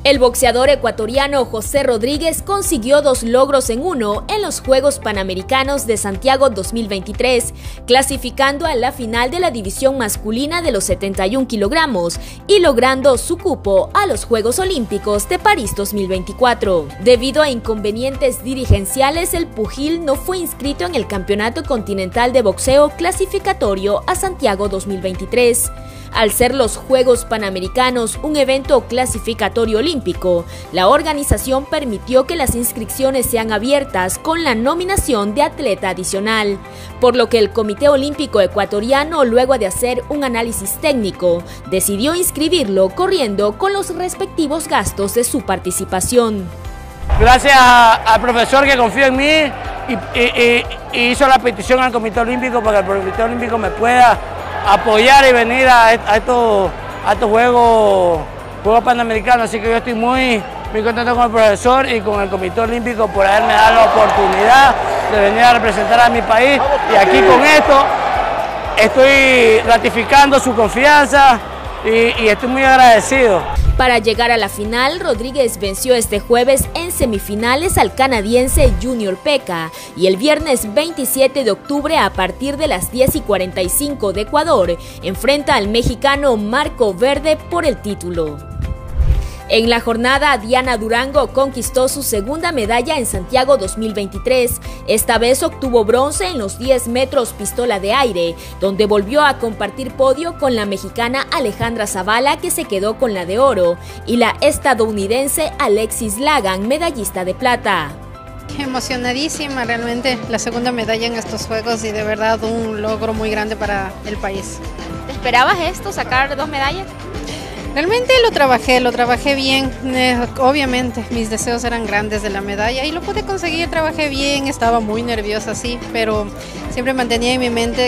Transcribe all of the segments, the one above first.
El boxeador ecuatoriano José Rodríguez consiguió 2 logros en uno en los Juegos Panamericanos de Santiago 2023, clasificando a la final de la división masculina de los 71 kilogramos y logrando su cupo a los Juegos Olímpicos de París 2024. Debido a inconvenientes dirigenciales, el pugil no fue inscrito en el Campeonato Continental de Boxeo clasificatorio a Santiago 2023. Al ser los Juegos Panamericanos un evento clasificatorio olímpico, la organización permitió que las inscripciones sean abiertas con la nominación de atleta adicional, por lo que el Comité Olímpico Ecuatoriano, luego de hacer un análisis técnico, decidió inscribirlo corriendo con los respectivos gastos de su participación. Gracias al profesor que confió en mí y hizo la petición al Comité Olímpico para que el Comité Olímpico me pueda apoyar y venir a estos Juegos Panamericanos, así que yo estoy muy contento con el profesor y con el Comité Olímpico por haberme dado la oportunidad de venir a representar a mi país, y aquí con esto estoy ratificando su confianza y estoy muy agradecido. Para llegar a la final, Rodríguez venció este jueves en semifinales al canadiense Junior Peca y el viernes 27 de octubre a partir de las 10:45 de Ecuador enfrenta al mexicano Marco Verde por el título. En la jornada, Diana Durango conquistó su segunda medalla en Santiago 2023. Esta vez obtuvo bronce en los 10 metros pistola de aire, donde volvió a compartir podio con la mexicana Alejandra Zavala, que se quedó con la de oro, y la estadounidense Alexis Lagan, medallista de plata. Emocionadísima, realmente la segunda medalla en estos Juegos y de verdad un logro muy grande para el país. ¿Te esperabas esto, sacar 2 medallas? Realmente lo trabajé bien, obviamente mis deseos eran grandes de la medalla y lo pude conseguir, trabajé bien, estaba muy nerviosa sí, pero siempre mantenía en mi mente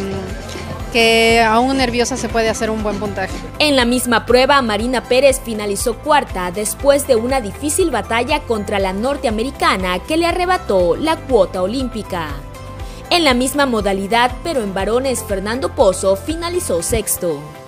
que aún nerviosa se puede hacer un buen puntaje. En la misma prueba, Marina Pérez finalizó cuarta después de una difícil batalla contra la norteamericana que le arrebató la cuota olímpica. En la misma modalidad, pero en varones, Fernando Pozo finalizó sexto.